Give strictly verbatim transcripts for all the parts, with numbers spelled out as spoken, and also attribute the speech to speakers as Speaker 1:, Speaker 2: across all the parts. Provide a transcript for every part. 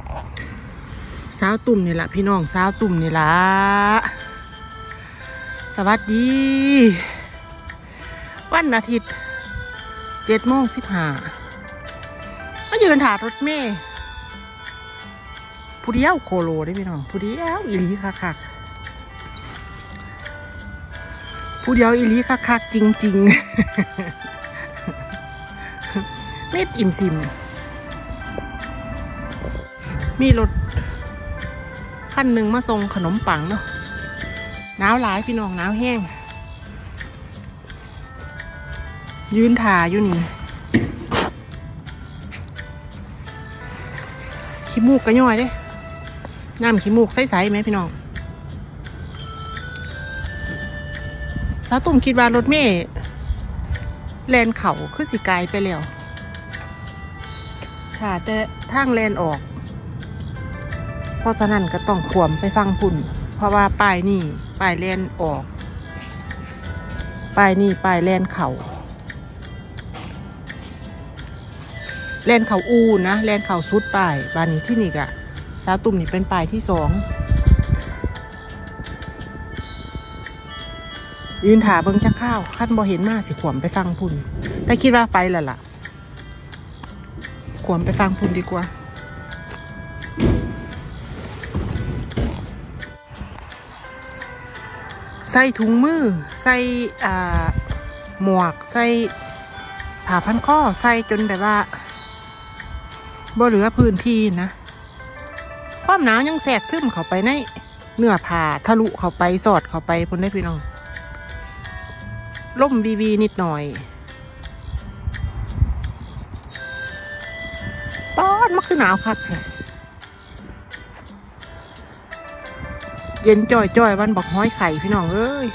Speaker 1: สาวตุ่มนี่แหละพี่น้องสาวตุ่มนี่ละสวัสดีวันอาทิตย์เจ็ดโมงสิบห้ามายืนถ่ายรถเมย์ผู้เดียวโคโลได้พี่น้องผู้เดียวอีหลีคักคักผู้เดียวอีหลีคักคักจริงจริงเม็ดอิ่มซิมมีรถคันหนึ่งมาส่งขนมปังเนาะหนาวหลายพี่น้องหนาวแห้งยืนถ่ายอยู่นี่ขี้มูกกระย่อยเด้น้ำขี้มูกใสๆไหมพี่น้องสาวตุ่มคิดว่ารถเมล์แลนเข่าคือสิไกลไปแล้วค่ะแต่ทางแลนออกเพราะฉะนั้นก็ต้องขวมไปฟังพุ่นเพราะว่าป้ายนี่ป้ายแลนออกป้ายนี่ป้ายแลนเข่าแลนเข่าอูนะแลนเข่าสุดป้ายบานนี้ที่นี่กะสาวตุ่มนี่เป็นป้ายที่สองยืนถ่าเบิ้งจักข้าวขั้นบ่เห็นมาสิขวมไปฟังพุ่นแต่คิดว่าไปแล้วล่ะขวมไปฟังพุ่นดีกว่าใส่ถุงมือใส่อ่าหมวกใส่ผ้าพันคอใส่จนแบบว่าบ่เหลือพื้นที่นะความหนาวยังแทรกซึมเข้าไปในเนื้อผ้าทะลุเข้าไปสอดเข้าไปพุ่นได้พี่น้องล่มวีวีนิดหน่อยป้อนมันคือหนาวคักค่ะเย็นจ่อยจ่อยวันบอกห้อยไข่พี่น้องเอ้ย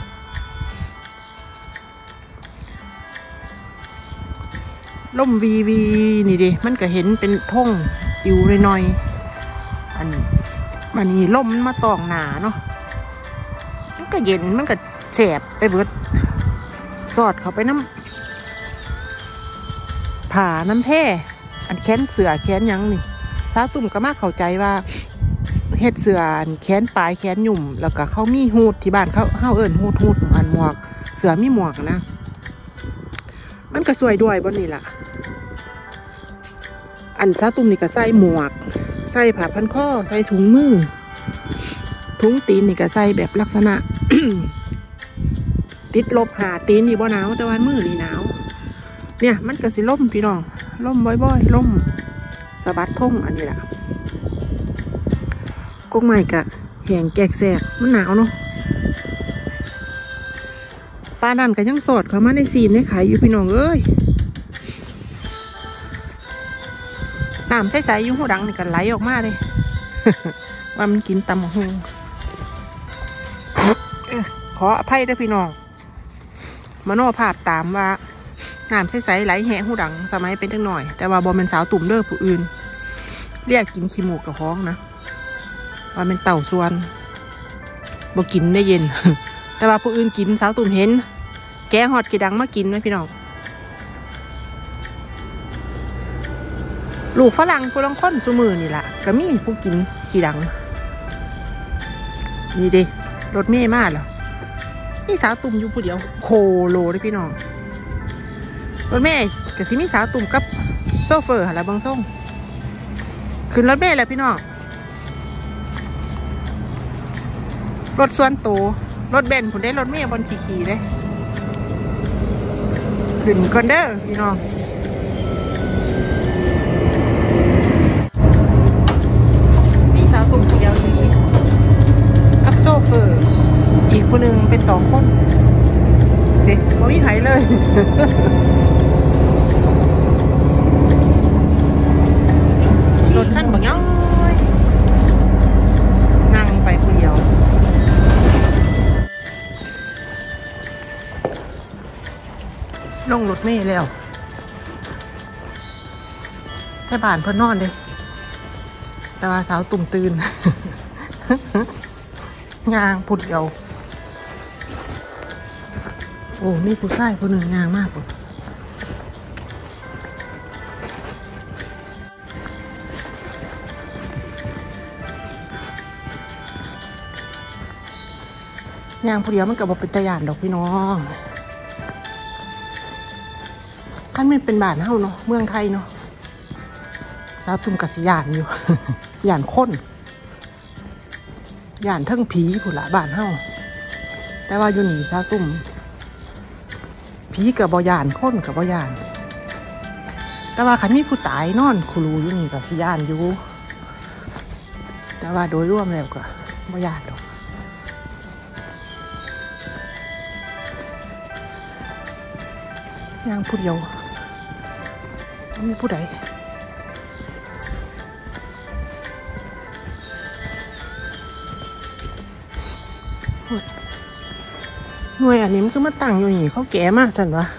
Speaker 1: ล่มวีวีนี่ดิมันก็เห็นเป็นท่งอิวหน่อยๆอันมันนี่ล่มมันมาตองหนาเนาะมันก็เย็นมันก็แสบไปเบิดสอดเข้าไปน้ำผ่าน้ำแพร่อันแขนเสือแขนยังนี่สาวตุ่มก็มาเข้าใจว่าเฮ็ดเสืออันแขนปลายแขนหยุ่มแล้วก็เขามีหูดที่บ้านเขาเฮาเอิ้นหูดหูดอันหมวกเสือมีหมวกนะมันก็สวยด้วยบนนี้ล่ะอันสาวตุ่มนี่ก็ใส่หมวกใส่ผ้าพันคอใส่ถุงมือถุงตีนนี่ก็ใส่แบบลักษณะ ติดลบหาตีนนี่บ่หนาวแต่วันมือนี่หนาวเนี่ยมันก็สิล่มพี่น้องล่มบ่อยๆล่มสะบัดทงอันนี้แหละกงใหม่กะแห้งแกกแสกมันหนาวเนาะปลาดันก็ยังสอดเข้ามาในซีนในขายอยู่พี่น้องเอ้ยน้ำใสๆอยู่หูดังนี่กันไหลออกมาเลย ว่ามันกินตำหงขออภัยด้วยพี่น้องมโนภาพตามว่าน้ำใสๆไหลแหงหูดังสมัยเป็นจังหน่อยแต่ว่าบอเป็นสาวตุ่มเด้อผู้อื่นเรียกกินขี้หมูกกับห้องนะว่าเป็นเต่าส่วนบ่กินได้เย็น แต่ว่าผู้อื่นกินสาวตุ่มเห็นแกงฮอดกี่ดังมากินไหมพี่น้องลูกฝรั่งผู้ลังค้นซูมือนี่แหละก็มีผู้กินกี่ดังนี่ดิรถเมย์มากเหรอนี่สาวตุ่มอยู่ผู้เดียวโคโลด้วยพี่น้องรถเมย์กับซิมีสาวตุ่มกับโซเฟอร์อะไรบางส่งขึ้นรถเมย์เลยพี่น้องรถส่วนตัวรถเบนซ์ผมได้รถเมย์บนขี่ๆเลยขึ้นก่อนเด้อพี่น้องนี่สาวตุ่มผู้เดียวนี้กับโซเฟอร์อีกคนหนึ่งเป็นสองคนเด็กเขาไม่หายเลย รถขั้นบักย้อยนั่งไปคนเดียวลงรถเมล์แล้วแค่บ้านเพื่อนนอนเลยแต่ว่าสาวตุ่มตื่น ยางผู้เดียวโอ้นี่ผู้ชายคนหนึ่งยางมากเลยย่างผู้เดียวมันก็บ่เป็นตาย่านดอกพี่น้องคันมันเป็นบ้านเฮาเนาะเมืองไทยเนาะสาวตุ่มกัสยานอยู่ ย่านคนย่านเทิงผีผู้ละบ้านเฮาแต่ว่าอยู่นี่สาวตุ่มผีกับบ่ย่านคนกับบ่ย่านแต่ว่าคันมีผู้ตายนอนคุรูอยู่นี่กัสยานอยู่แต่ว่าโดยรวมแล้วก็บ่ย่านดอกย่างผู้เดียวมีผู้ใดหน่วยอันนี้มันก็มาตั้งอยู่นี่เขาแก่มากจันวะ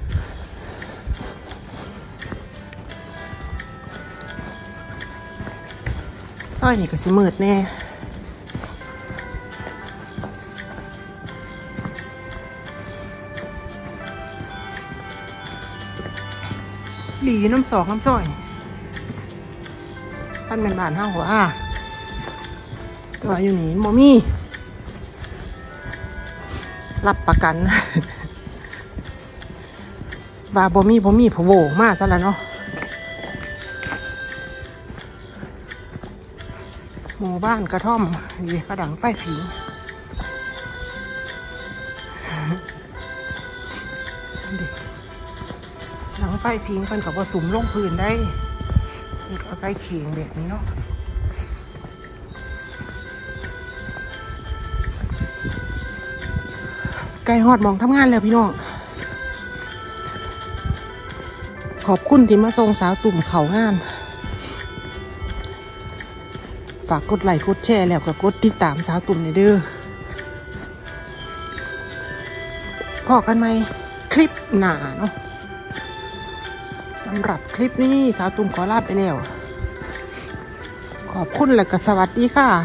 Speaker 1: ซอยนี่ก็สิมืดแน่หลีน้ำสองน้ำซอยท่านเป็นบ้านห้าหัวอ่ะแต่ว่าอยู่นี่โมมี่รับประกันบาบ่มีบ่มีผโวมากซะแล้วเนาะหมู่บ้านกระท่อมดีกระดังไฟผิงหลังไฟผิงเพิ่นกับว่าสุ่มลงพื้นได้นี่ก็ใส่เขียงแบบนี้เนาะไก่หอดมองทำงานแล้วพี่น้องขอบคุณที่มาส่งสาวตุ่มเขางานฝากกดไลค์กดแชร์แล้วก็กดติดตามสาวตุ่มในเด้อพอกันไหมคลิปหน้าเนาะสำหรับคลิปนี้สาวตุ่มขอลาไปแล้วขอบคุณและก็สวัสดีค่ะ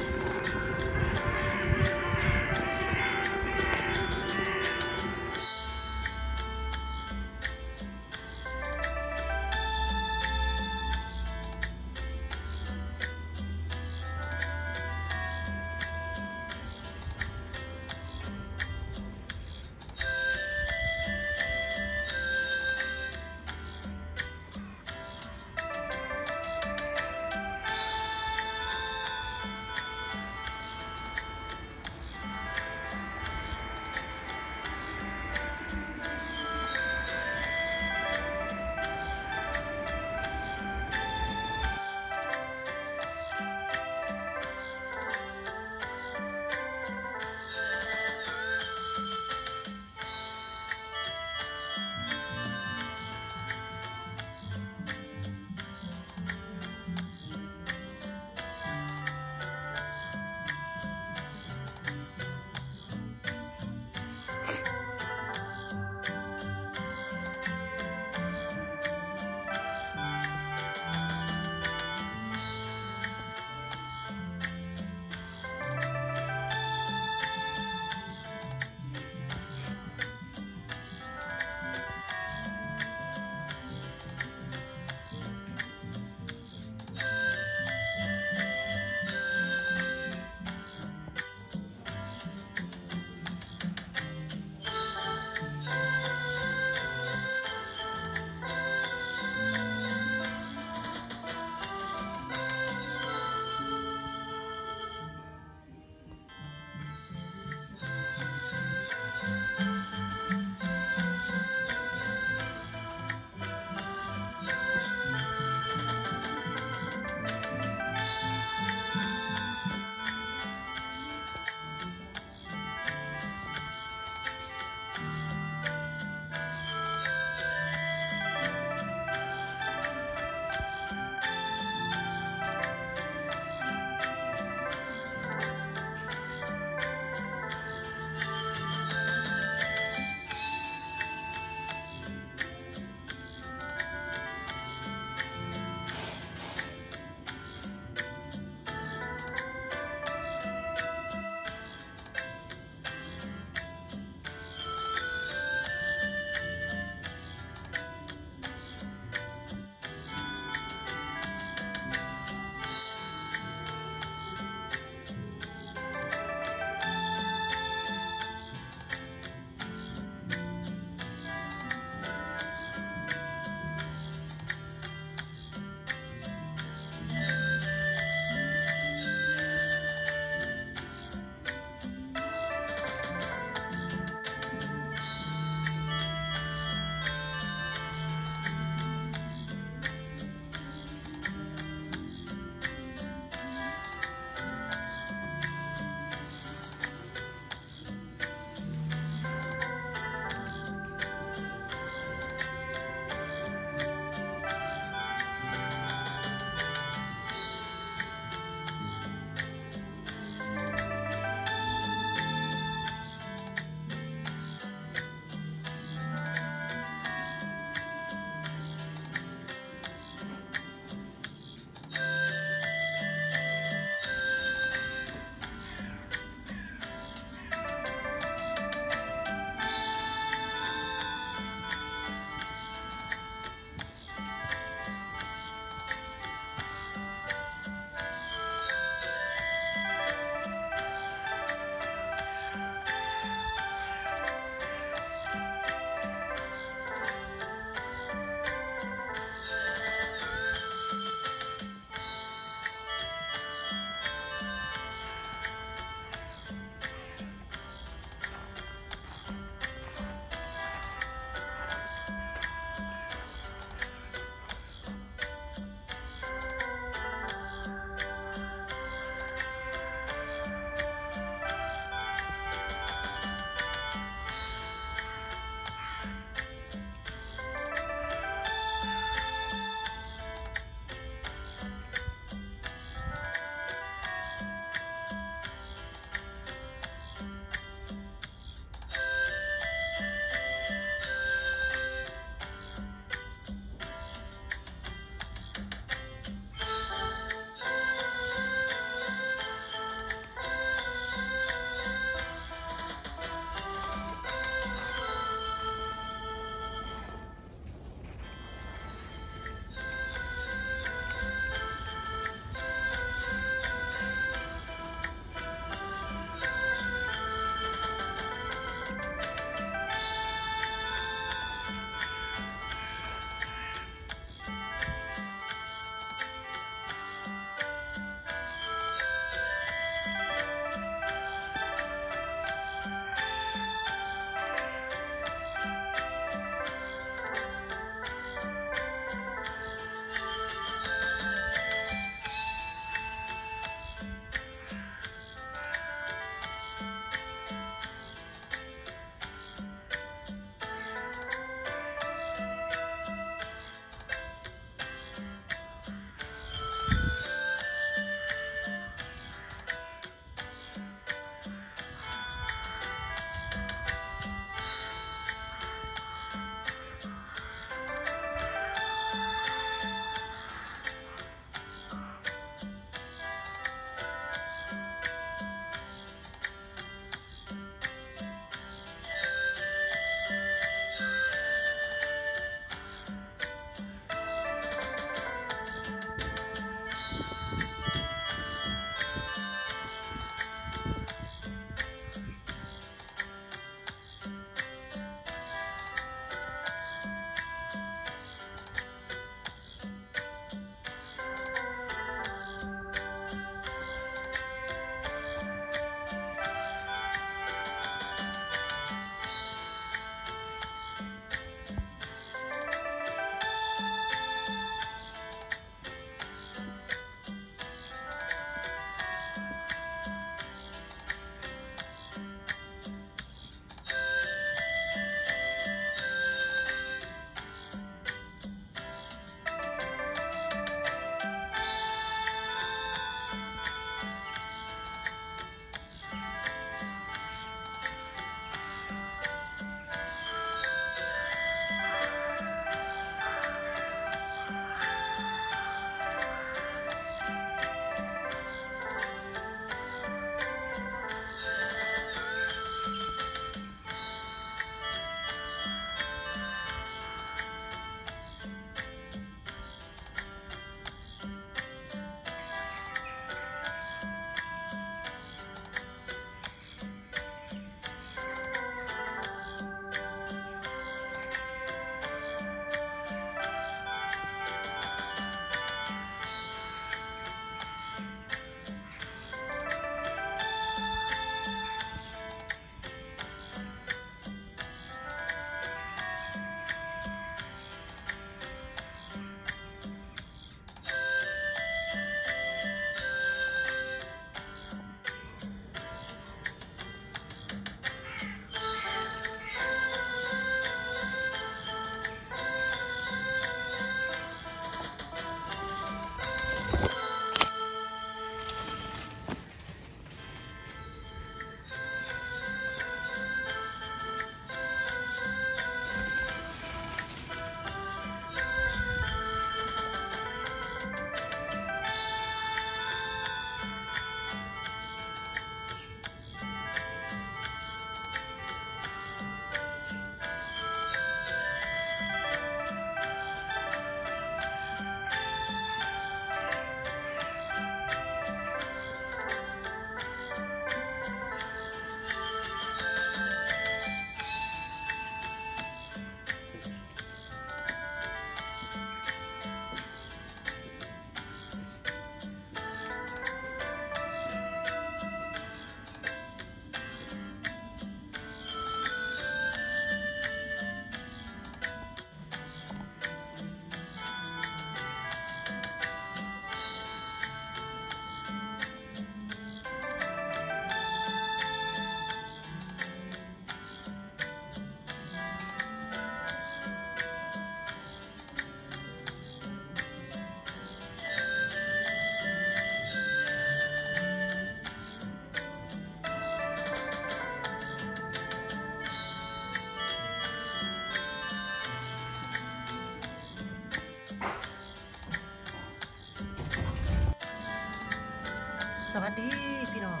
Speaker 1: สวัสดีพี่น้อง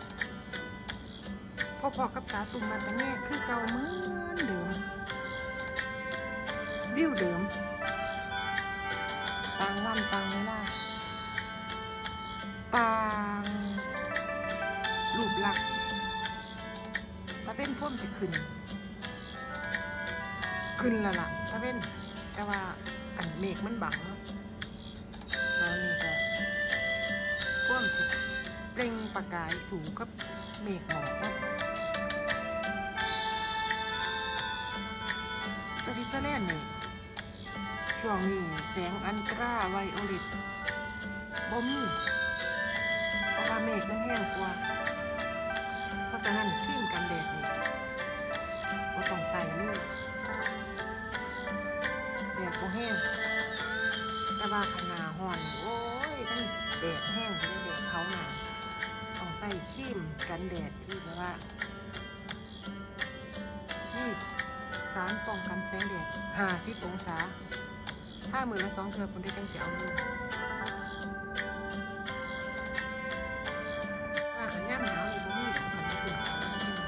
Speaker 1: พ่อพ่อกับสาวตุ่มมันแต่แม่คือเก่าเหมือนเดิมวิวเดิมต่างวันต่างเวลาต่างรูปลักษณ์ตะเป็นพ่มจะขึ้นขึ้นแล้วล่ะตะเป็นแต่ว่าอันเมฆมันบังเนาะตอนนี้ก็พ่มจะเปล่งประกายสูงกับเมฆหมอกนะสวิตเซอร์แลนด์นี่ช่วงนี้แสงอันตราไวโอเลตบ่มีเพราะว่าเมฆมันแห้งกว่าเพราะฉะนั้นครีมกันแดดนี่ก็ต้องใส่เลยแดดก็แห้งแต่ว่าขนาห่อนโอ้ยมันแดดแห้งไม่ได้แดดเผาหนาต้องใส่ครีมกันแดดที่แบบว่านี่สารป้องกันแสงแดดห้าสิบองศาถ้ามือละสองเทือคนได้จังเสียเอาเลยว่าขันย่ำหนาวนี่บ่มีขันไม่ถึงเขา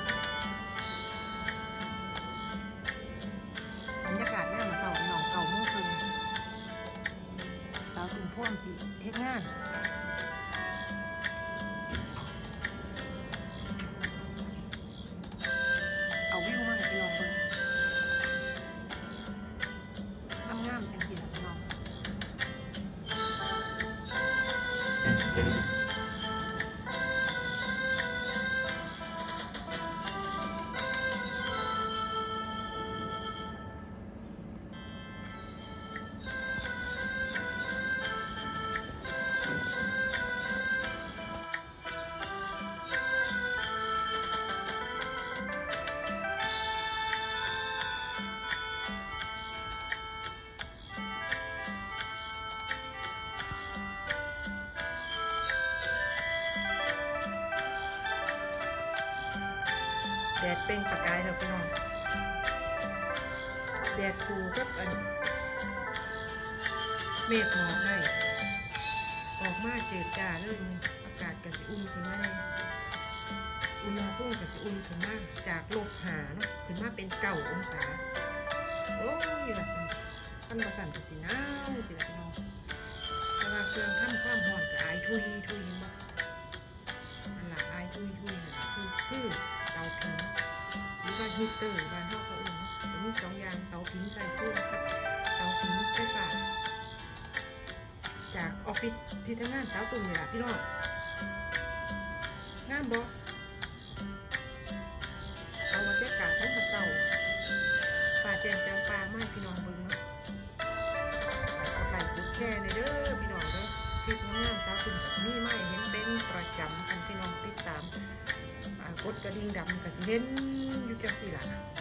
Speaker 1: บรรยากาศย่ำมาเสาร์หนองเก่าโม่เพิ่งสาวตุ่มพ่วงสิเฮ็ดงานเอาวิวมาให้พี่ลองเบิ่งงามจังสิล่ะพี่น้องแดดเปล่งประกายแล้วพี่น้องแดดสูกับอันเมฆหมอกให้ออกมาเจิดจ้าเลยมีอากาศก็สิอุ่นขึ้นมาเลยอุณหภูมิก็สิอุ่นขึ้นมาจากลบหาเนาะขึ้นมาเป็นเก้าองศาโอ้ยละสันท่านประสันก็สิหนาวสิละพี่น้องแต่ว่าเครื่องทำความร้อนก็อายทุยทุยมาอันหลักอายทุยทุยนะคือคือเตาผิงหรือว่าฮีเตอร์บ้านนอกเขาเองจะมีสองอย่างเตาผิงใส่ตู้กับเตาผิงไฟฟ้าจากออฟฟิศที่ทำงานสาวตุ่มนี่แหละพี่น้องงามบ่เอาบรรยากาศทั้งเต่าป่าแจมจังปลาไม่พี่น้องเบิ่งเนาะเอาไก่กุดแช่ในเด้อพี่น้องเด้อคลิปงามสาวตุ่มกับนี่ไม่เห็นเป็นประจำกันพี่น้องติดตามกดกระดิ่งดำกับเห็นอยู่จังสี่หล่ะ